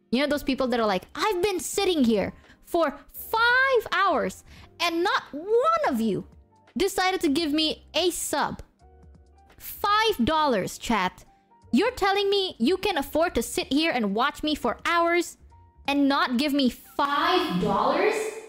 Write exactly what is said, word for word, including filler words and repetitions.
You know those people that are like, I've been sitting here for five hours and not one of you decided to give me a sub. Five dollars, chat. You're telling me you can afford to sit here and watch me for hours and not give me five dollars?